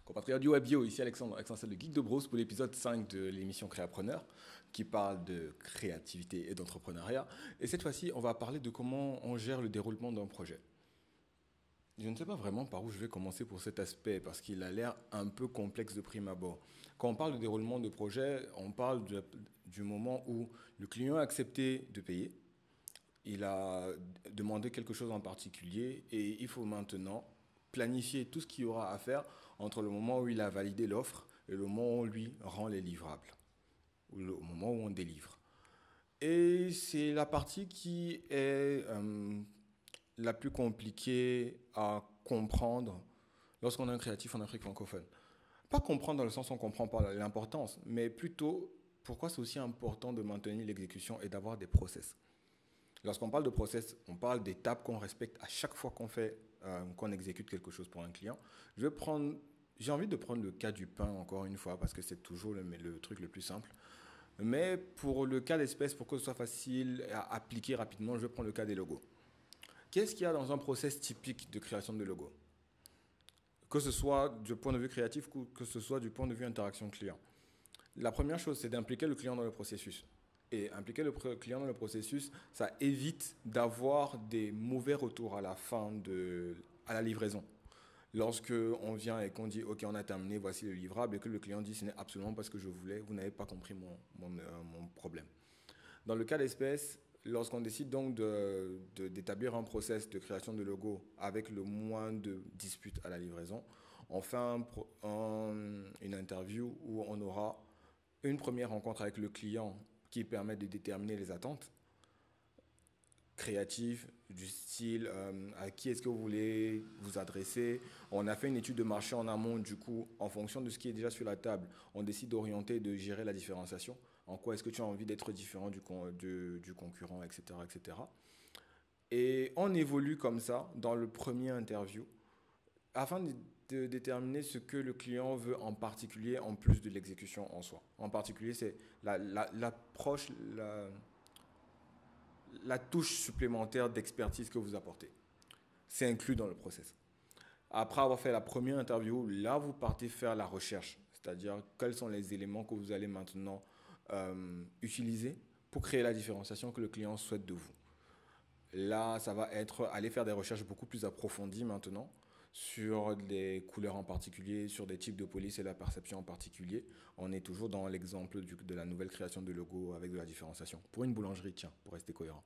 Compatriotes du Web Bio, ici Alexandre de Geek de Bros pour l'épisode 5 de l'émission Créapreneur qui parle de créativité et d'entrepreneuriat. Et cette fois-ci, on va parler de comment on gère le déroulement d'un projet. Je ne sais pas vraiment par où je vais commencer pour cet aspect parce qu'il a l'air un peu complexe de prime abord. Quand on parle de déroulement de projet, on parle du moment où le client a accepté de payer, il a demandé quelque chose en particulier et il faut maintenant planifier tout ce qu'il y aura à faire entre le moment où il a validé l'offre et le moment où on lui rend les livrables, ou le moment où on délivre. Et c'est la partie qui est la plus compliquée à comprendre lorsqu'on est un créatif en Afrique francophone. Pas comprendre dans le sens où on ne comprend pas l'importance, mais plutôt pourquoi c'est aussi important de maintenir l'exécution et d'avoir des process. Lorsqu'on parle de process, on parle d'étapes qu'on respecte à chaque fois qu'on exécute quelque chose pour un client. J'ai envie de prendre le cas du pain encore une fois parce que c'est toujours le truc le plus simple. Mais pour le cas d'espèce, pour que ce soit facile à appliquer rapidement, je vais prendre le cas des logos. Qu'est-ce qu'il y a dans un process typique de création de logos? Que ce soit du point de vue créatif ou que ce soit du point de vue interaction client. La première chose, c'est d'impliquer le client dans le processus. Et impliquer le client dans le processus, ça évite d'avoir des mauvais retours à la fin à la livraison. Lorsque on vient et qu'on dit OK, on a terminé, voici le livrable, et que le client dit ce n'est absolument pas ce que je voulais, vous n'avez pas compris mon problème. Dans le cas d'espèce, lorsqu'on décide donc d'établir un process de création de logo avec le moins de disputes à la livraison, on fait une interview où on aura une première rencontre avec le client qui permet de déterminer les attentes créatives du style à qui est-ce que vous voulez vous adresser. On a fait une étude de marché en amont, du coup, en fonction de ce qui est déjà sur la table, on décide d'orienter, de gérer la différenciation. En quoi est-ce que tu as envie d'être différent du concurrent, etc., etc. Et on évolue comme ça dans le premier interview afin de déterminer ce que le client veut en particulier en plus de l'exécution en soi. En particulier, c'est l'approche, la touche supplémentaire d'expertise que vous apportez. C'est inclus dans le process. Après avoir fait la première interview, là, vous partez faire la recherche, c'est-à-dire quels sont les éléments que vous allez maintenant utiliser pour créer la différenciation que le client souhaite de vous. Là, ça va être aller faire des recherches beaucoup plus approfondies maintenant sur des couleurs en particulier, sur des types de police et la perception en particulier. On est toujours dans l'exemple de la nouvelle création de logo avec de la différenciation. Pour une boulangerie, tiens, pour rester cohérent.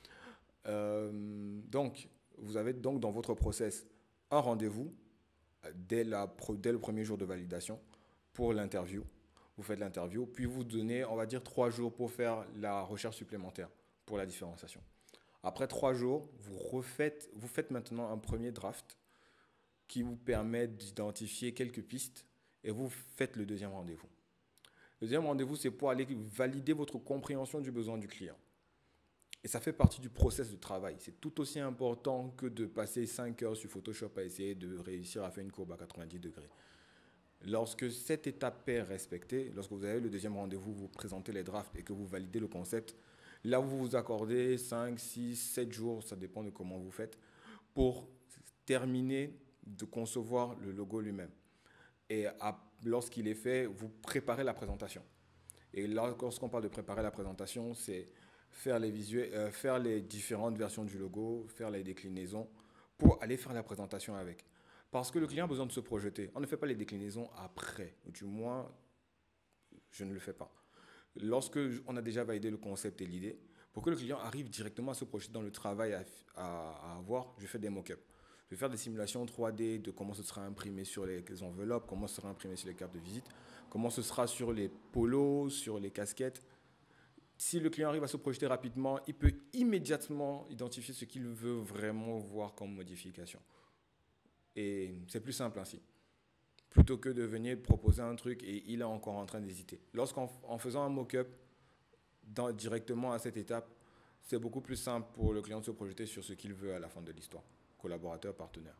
Donc, vous avez donc dans votre process un rendez-vous dès le premier jour de validation pour l'interview. Vous faites l'interview, puis vous donnez, on va dire, 3 jours pour faire la recherche supplémentaire pour la différenciation. Après 3 jours, vous faites maintenant un premier draft qui vous permet d'identifier quelques pistes et vous faites le deuxième rendez-vous. Le deuxième rendez-vous, c'est pour aller valider votre compréhension du besoin du client. Et ça fait partie du process de travail. C'est tout aussi important que de passer 5 heures sur Photoshop à essayer de réussir à faire une courbe à 90 degrés. Lorsque cette étape est respectée, lorsque vous avez le deuxième rendez-vous, vous présentez les drafts et que vous validez le concept, là vous vous accordez 5, 6, 7 jours, ça dépend de comment vous faites, pour terminer de concevoir le logo lui-même. Et lorsqu'il est fait, vous préparez la présentation. Et là, lorsqu'on parle de préparer la présentation, c'est faire les visuels, faire les différentes versions du logo, faire les déclinaisons pour aller faire la présentation avec. Parce que le client a besoin de se projeter. On ne fait pas les déclinaisons après, ou du moins, je ne le fais pas. Lorsque on a déjà validé le concept et l'idée, pour que le client arrive directement à se projeter dans le travail à avoir, je fais des mock-ups. Je vais faire des simulations 3D de comment ce sera imprimé sur les enveloppes, comment ce sera imprimé sur les cartes de visite, comment ce sera sur les polos, sur les casquettes. Si le client arrive à se projeter rapidement, il peut immédiatement identifier ce qu'il veut vraiment voir comme modification. Et c'est plus simple ainsi. Plutôt que de venir proposer un truc et il est encore en train d'hésiter. En faisant un mock-up directement à cette étape, c'est beaucoup plus simple pour le client de se projeter sur ce qu'il veut à la fin de l'histoire. Collaborateur, partenaire.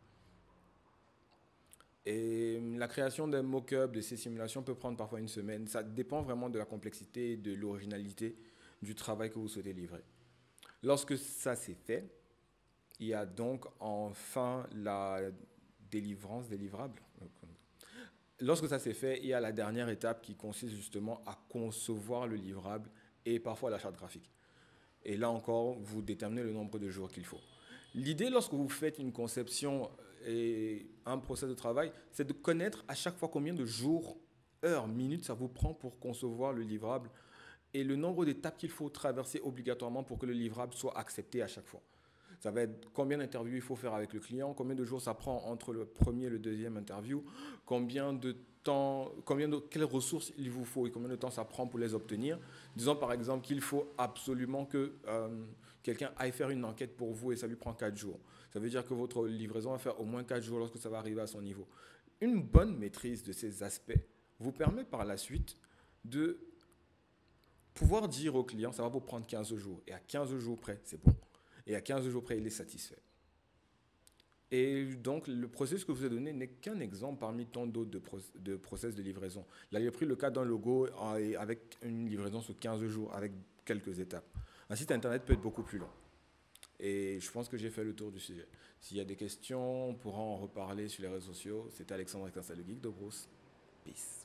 Et la création d'un mock-up, de ces simulations peut prendre parfois une semaine. Ça dépend vraiment de la complexité et de l'originalité du travail que vous souhaitez livrer. Lorsque ça c'est fait, il y a donc enfin la délivrance des livrables. lorsque ça s'est fait, il y a la dernière étape qui consiste justement à concevoir le livrable et parfois la charte graphique. Et là encore, vous déterminez le nombre de jours qu'il faut. L'idée, lorsque vous faites une conception et un process de travail, c'est de connaître à chaque fois combien de jours, heures, minutes ça vous prend pour concevoir le livrable et le nombre d'étapes qu'il faut traverser obligatoirement pour que le livrable soit accepté à chaque fois. Ça va être combien d'interviews il faut faire avec le client, combien de jours ça prend entre le premier et le deuxième interview, combien de temps, quelles ressources il vous faut et combien de temps ça prend pour les obtenir. Disons par exemple qu'il faut absolument que quelqu'un aille faire une enquête pour vous et ça lui prend 4 jours. Ça veut dire que votre livraison va faire au moins 4 jours lorsque ça va arriver à son niveau. Une bonne maîtrise de ces aspects vous permet par la suite de pouvoir dire au client, ça va vous prendre 15 jours. Et à 15 jours près, c'est bon. Et à 15 jours près, il est satisfait. Et donc, le processus que je vous ai donné n'est qu'un exemple parmi tant d'autres de process de livraison. Là, j'ai pris le cas d'un logo avec une livraison sur 15 jours, avec quelques étapes. Un site internet peut être beaucoup plus long. Et je pense que j'ai fait le tour du sujet. S'il y a des questions, on pourra en reparler sur les réseaux sociaux. C'était Alexandre avec le Geek de Brousse. Peace.